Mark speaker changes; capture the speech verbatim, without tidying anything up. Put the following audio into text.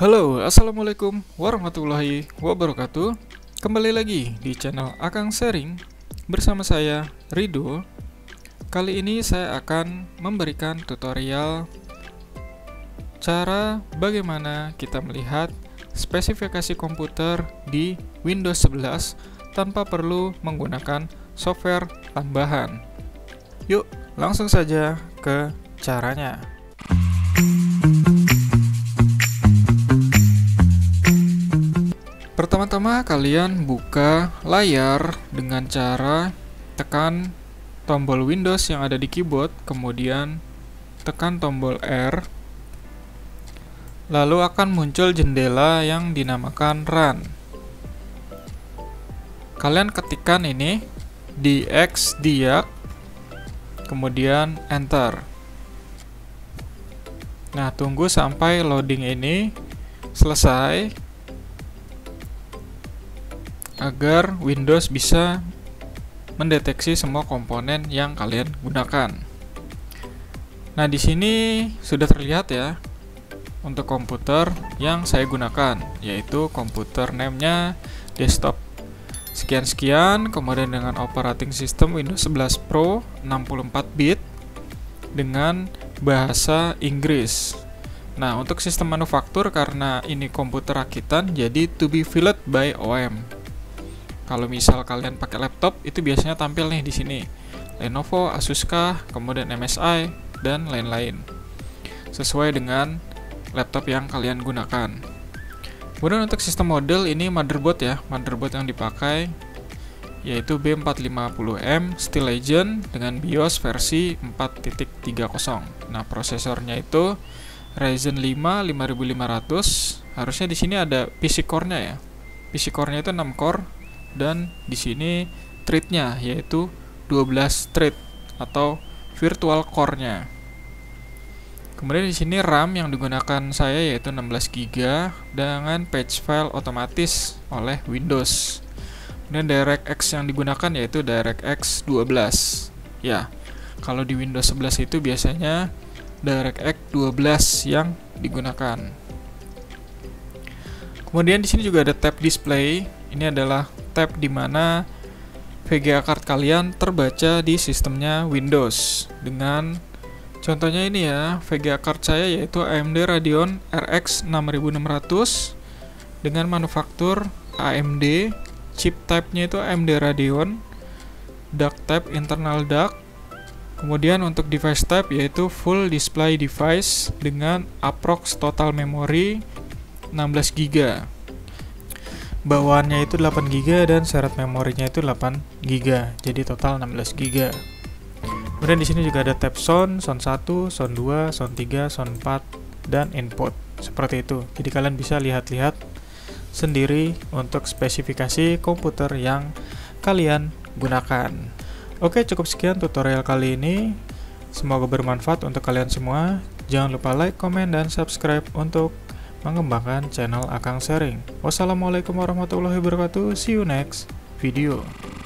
Speaker 1: Halo, assalamualaikum warahmatullahi wabarakatuh. Kembali lagi di channel Akang Sharing bersama saya Rido. Kali ini saya akan memberikan tutorial cara bagaimana kita melihat spesifikasi komputer di Windows sebelas tanpa perlu menggunakan software tambahan. Yuk, langsung saja ke caranya. Pertama-tama kalian buka layar dengan cara tekan tombol Windows yang ada di keyboard, kemudian tekan tombol R. Lalu akan muncul jendela yang dinamakan Run. Kalian ketikkan ini dxdiag, kemudian Enter. Nah, tunggu sampai loading ini selesai agar Windows bisa mendeteksi semua komponen yang kalian gunakan. Nah, di sini sudah terlihat ya untuk komputer yang saya gunakan, yaitu komputer name-nya desktop sekian-sekian, kemudian dengan operating system Windows sebelas Pro enam puluh empat bit dengan bahasa Inggris. Nah, untuk sistem manufaktur karena ini komputer rakitan, jadi to be filled by O E M. Kalau misal kalian pakai laptop, itu biasanya tampil nih di sini. Lenovo, Asuska, kemudian M S I, dan lain-lain. Sesuai dengan laptop yang kalian gunakan. Kemudian untuk sistem model, ini motherboard ya. Motherboard yang dipakai yaitu B empat lima nol M Steel Legend dengan BIOS versi empat titik tiga nol. Nah, prosesornya itu Ryzen lima lima ribu lima ratus. Harusnya di sini ada P C core-nya ya. P C core-nya itu enam core. Dan di sini thread-nya yaitu dua belas thread atau virtual core-nya. Kemudian di sini RAM yang digunakan saya yaitu enam belas giga dengan patch file otomatis oleh Windows. Kemudian DirectX yang digunakan yaitu DirectX dua belas. Ya, kalau di Windows sebelas itu biasanya DirectX dua belas yang digunakan. Kemudian di sini juga ada tab display. Ini adalah tab di mana V G A card kalian terbaca di sistemnya Windows. Dengan contohnya ini ya, V G A card saya yaitu A M D Radeon R X enam ribu enam ratus dengan manufaktur A M D, chip type-nya itu A M D Radeon, duct type internal duct. Kemudian untuk device type yaitu full display device dengan approx total memory enam belas giga. Bawaannya itu delapan giga dan syarat memorinya itu delapan giga. Jadi total enam belas giga. Kemudian di sini juga ada tab sound, sound satu, sound dua, sound tiga, sound empat dan input. Seperti itu. Jadi kalian bisa lihat-lihat sendiri untuk spesifikasi komputer yang kalian gunakan. Oke, cukup sekian tutorial kali ini. Semoga bermanfaat untuk kalian semua. Jangan lupa like, komen, dan subscribe untuk mengembangkan channel Akang Sharing. Wassalamualaikum warahmatullahi wabarakatuh. See you next video.